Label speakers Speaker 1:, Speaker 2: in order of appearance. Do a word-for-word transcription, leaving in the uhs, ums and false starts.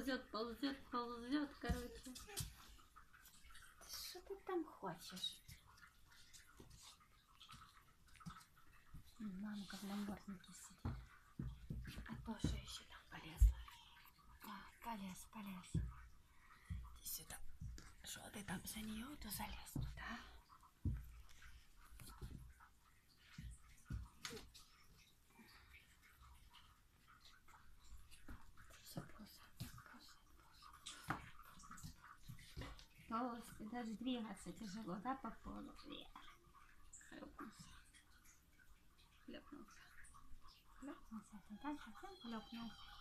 Speaker 1: ползет, ползет, ползет, короче.
Speaker 2: Что ты там хочешь? Мамка в наморднике сидит. А то, что еще там полезла. А, полез, полез. Иди сюда. Что ты там за нее, то залез туда. Все, ползает, ползает, ползает. Толстый, даже двигаться тяжело, да, по полу?
Speaker 1: Хлёпнулся. Хлёпнулся.
Speaker 2: Хлёпнулся, это так совсем хлёпнулся.